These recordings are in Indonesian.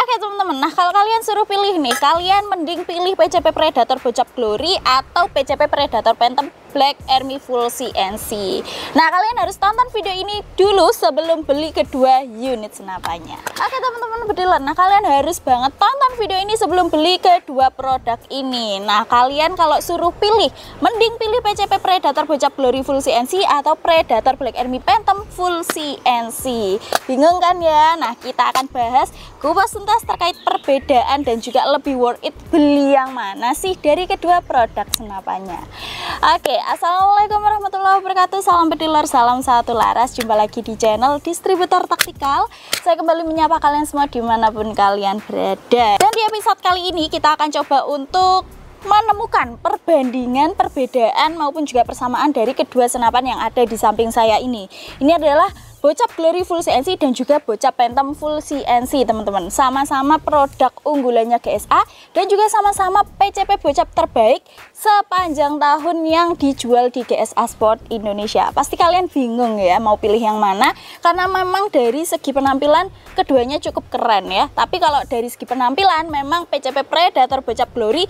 Oke teman-teman, nah kalau kalian suruh pilih nih, kalian mending pilih PCP Predator Bocap Glory atau PCP Predator Phantom Black Army Full CNC. Nah kalian harus tonton video ini dulu sebelum beli kedua unit senapannya. Oke teman-teman bediler, nah kalian harus banget tonton video ini sebelum beli kedua produk ini. Nah kalian kalau suruh pilih, mending pilih PCP Predator Bocap Glory Full CNC atau Predator Black Army Phantom Full CNC. Bingung kan ya? Nah kita akan bahas kupas tuntas terkait perbedaan dan juga lebih worth it beli yang mana sih dari kedua produk senapannya. Oke, assalamualaikum warahmatullahi wabarakatuh. Salam bediler, salam satu laras. Jumpa lagi di channel Distributor Taktikal. Saya kembali menyapa kalian semua dimanapun kalian berada. Dan di episode kali ini kita akan coba untuk menemukan perbandingan, perbedaan maupun juga persamaan dari kedua senapan yang ada di samping saya ini. Ini adalah Bocap Glory Full CNC dan juga Bocap Phantom Full CNC teman-teman. Sama-sama produk unggulannya GSA dan juga sama-sama PCP Bocap terbaik sepanjang tahun yang dijual di GSA Sport Indonesia. Pasti kalian bingung ya mau pilih yang mana, karena memang dari segi penampilan keduanya cukup keren ya. Tapi kalau dari segi penampilan memang PCP Predator Bocap Glory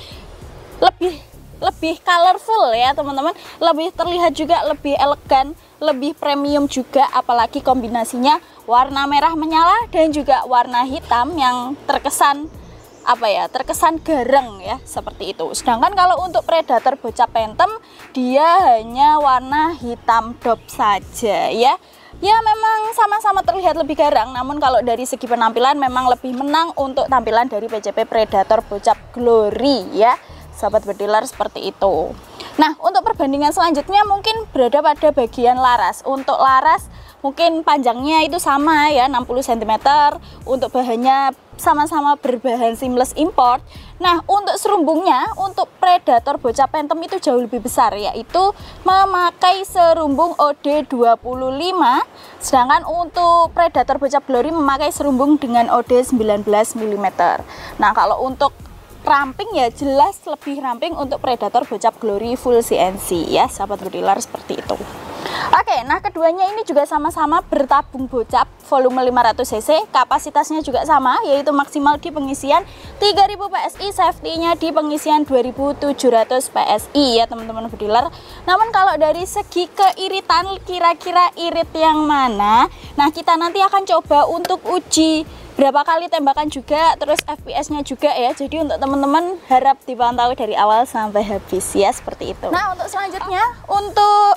lebih colorful ya teman-teman, lebih terlihat juga lebih elegan, lebih premium juga, apalagi kombinasinya warna merah menyala dan juga warna hitam yang terkesan terkesan garang ya, seperti itu. Sedangkan kalau untuk Predator Bocap Phantom dia hanya warna hitam dop saja ya. Ya memang sama-sama terlihat lebih garang, namun kalau dari segi penampilan memang lebih menang untuk tampilan dari PCP Predator Bocap Glory ya, sahabat bediler, seperti itu. Nah untuk perbandingan selanjutnya mungkin berada pada bagian laras. Untuk laras mungkin panjangnya itu sama ya, 60 cm. Untuk bahannya sama-sama berbahan seamless import. Nah untuk serumbungnya, untuk Predator Bocap Phantom itu jauh lebih besar, yaitu memakai serumbung OD25. Sedangkan untuk Predator Bocap Glory memakai serumbung dengan OD 19 mm. Nah kalau untuk ramping ya jelas lebih ramping untuk Predator Bocap Glory Full CNC ya, sahabat bediler, seperti itu. Oke, nah keduanya ini juga sama-sama bertabung bocap volume 500 cc, kapasitasnya juga sama, yaitu maksimal di pengisian 3000 PSI, safety-nya di pengisian 2700 PSI ya teman-teman bediler. Namun kalau dari segi keiritan, kira-kira irit yang mana? Nah kita nanti akan coba untuk uji berapa kali tembakan juga, terus FPS-nya juga ya. Jadi untuk teman-teman harap dipantau dari awal sampai habis ya, seperti itu. Nah untuk selanjutnya, untuk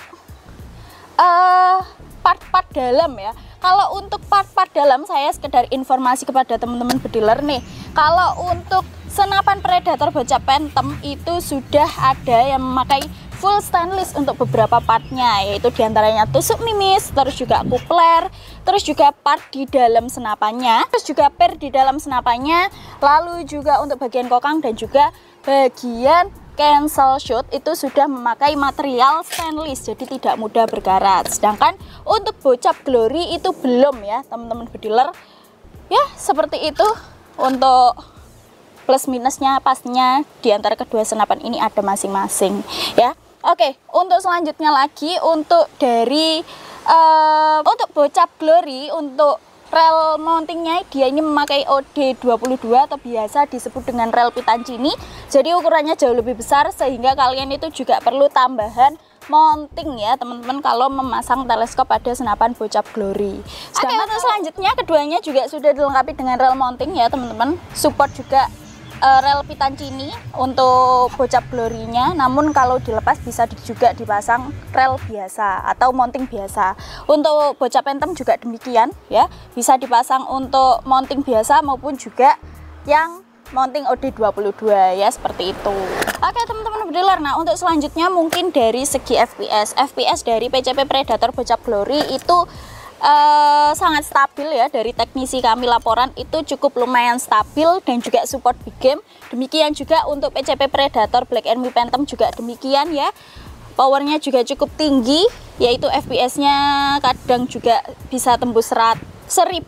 part-part dalam ya. Kalau untuk part-part dalam, saya sekedar informasi kepada teman-teman bediler nih. Kalau untuk senapan Predator Bocap Phantom itu sudah ada yang memakai full stainless untuk beberapa partnya, yaitu diantaranya tusuk mimis, terus juga kupler, terus juga part di dalam senapannya, terus juga per di dalam senapannya, lalu juga untuk bagian kokang dan juga bagian cancel shot itu sudah memakai material stainless, jadi tidak mudah berkarat. Sedangkan untuk Bocap Glory itu belum ya teman-teman bediler ya, seperti itu. Untuk plus minusnya pastinya di antara kedua senapan ini ada masing-masing ya. Oke, untuk selanjutnya lagi, untuk dari untuk Bocap Glory, untuk rel mountingnya dia ini memakai OD22 atau biasa disebut dengan rel pitancini. Jadi ukurannya jauh lebih besar sehingga kalian itu juga perlu tambahan mounting ya teman-teman kalau memasang teleskop pada senapan Bocap Glory. Oke, untuk selanjutnya keduanya juga sudah dilengkapi dengan rel mounting ya teman-teman. Support juga rel pitancini untuk Bocap Glory-nya, namun kalau dilepas bisa juga dipasang rel biasa atau mounting biasa. Untuk Bocap Phantom juga demikian ya, bisa dipasang untuk mounting biasa maupun juga yang mounting OD22 ya, seperti itu. Oke teman-teman bediler, nah untuk selanjutnya mungkin dari segi FPS dari PCP Predator Bocap Glory itu sangat stabil ya. Dari teknisi kami laporan itu cukup lumayan stabil dan juga support big game. Demikian juga untuk PCP Predator Black Army Phantom juga demikian ya. Powernya juga cukup tinggi, yaitu FPS nya kadang juga bisa tembus 1000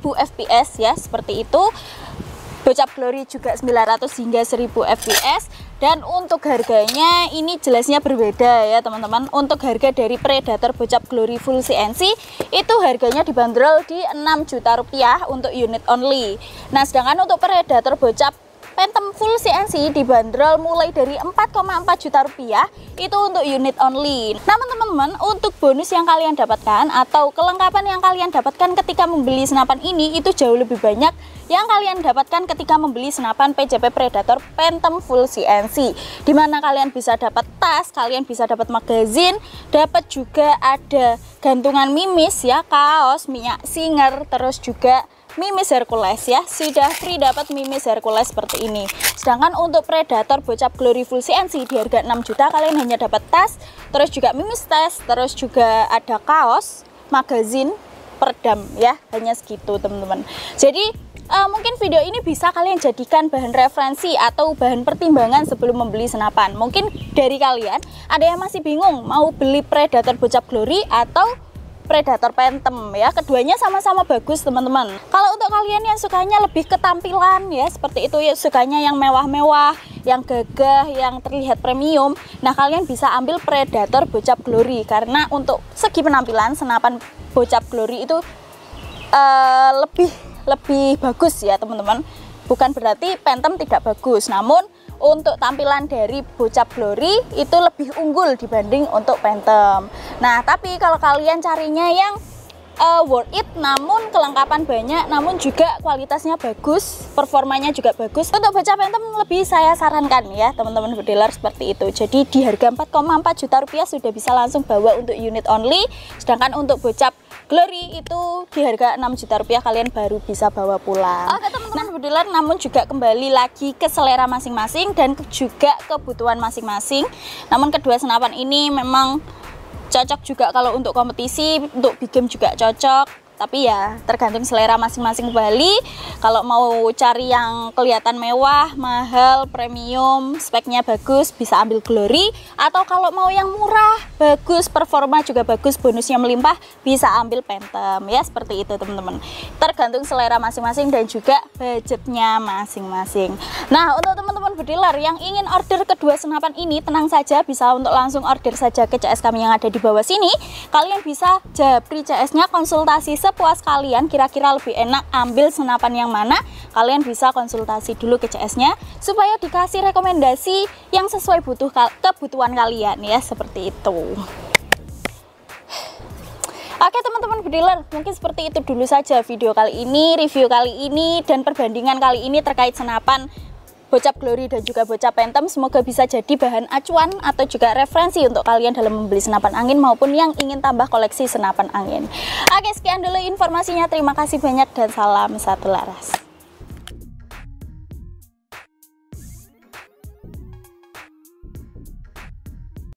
FPS ya, seperti itu. Bocap Glory juga 900 hingga 1000 FPS. Dan untuk harganya ini jelasnya berbeda ya teman-teman. Untuk harga dari Predator Bocap Glory Full CNC itu harganya dibanderol di 6 juta rupiah untuk unit only. Nah sedangkan untuk Predator Bocap Phantom Full CNC dibanderol mulai dari 4,4 juta rupiah itu untuk unit only. Namun teman-teman, untuk bonus yang kalian dapatkan atau kelengkapan yang kalian dapatkan ketika membeli senapan ini itu jauh lebih banyak yang kalian dapatkan ketika membeli senapan PCP Predator Phantom Full CNC, dimana kalian bisa dapat tas, kalian bisa dapat magazin, dapat juga ada gantungan mimis ya, kaos, minyak singer, terus juga mimis Hercules ya, sudah free dapat mimis Hercules seperti ini. Sedangkan untuk Predator Bocap Glory Full CNC di harga 6 juta kalian hanya dapat tas, terus juga mimis tas, terus juga ada kaos, magazin, peredam ya, hanya segitu teman-teman. Jadi mungkin video ini bisa kalian jadikan bahan referensi atau bahan pertimbangan sebelum membeli senapan. Mungkin dari kalian ada yang masih bingung mau beli Predator Bocap Glory atau Predator Phantom ya, keduanya sama-sama bagus teman-teman. Kalau untuk kalian yang sukanya lebih ketampilan ya seperti itu ya, sukanya yang mewah-mewah, yang gagah, yang terlihat premium, nah kalian bisa ambil Predator Bocap Glory karena untuk segi penampilan senapan Bocap Glory itu lebih bagus ya teman-teman. Bukan berarti Phantom tidak bagus, namun untuk tampilan dari Bocap Glory itu lebih unggul dibanding untuk Phantom. Nah tapi kalau kalian carinya yang worth it, namun kelengkapan banyak, namun juga kualitasnya bagus, performanya juga bagus, untuk Bocap Phantom lebih saya sarankan ya teman-teman dealer seperti itu. Jadi di harga 4,4 juta rupiah sudah bisa langsung bawa untuk unit only, sedangkan untuk Bocap Glory itu di harga 6 juta rupiah kalian baru bisa bawa pulang. Oke teman-teman dealer, namun juga kembali lagi ke selera masing-masing dan juga kebutuhan masing-masing. Namun kedua senapan ini memang cocok juga kalau untuk kompetisi, untuk big game juga cocok. Tapi ya tergantung selera masing-masing kembali. Kalau mau cari yang kelihatan mewah, mahal, premium, speknya bagus, bisa ambil Glory. Atau kalau mau yang murah, bagus, performa juga bagus, bonusnya melimpah, bisa ambil Phantom ya, seperti itu teman-teman. Tergantung selera masing-masing dan juga budgetnya masing-masing. Nah untuk teman-teman bediler yang ingin order kedua senapan ini, tenang saja, bisa untuk langsung order saja ke CS kami yang ada di bawah sini. Kalian bisa japri CS-nya, konsultasi sepuas kalian, kira-kira lebih enak ambil senapan yang mana, kalian bisa konsultasi dulu ke CS-nya supaya dikasih rekomendasi yang sesuai kebutuhan kalian ya, seperti itu. Oke teman-teman bediler, mungkin seperti itu dulu saja video kali ini, review kali ini, dan perbandingan kali ini terkait senapan Bocap Glory dan juga Bocap Phantom. Semoga bisa jadi bahan acuan atau juga referensi untuk kalian dalam membeli senapan angin maupun yang ingin tambah koleksi senapan angin. Oke, sekian dulu informasinya. Terima kasih banyak dan salam satu laras.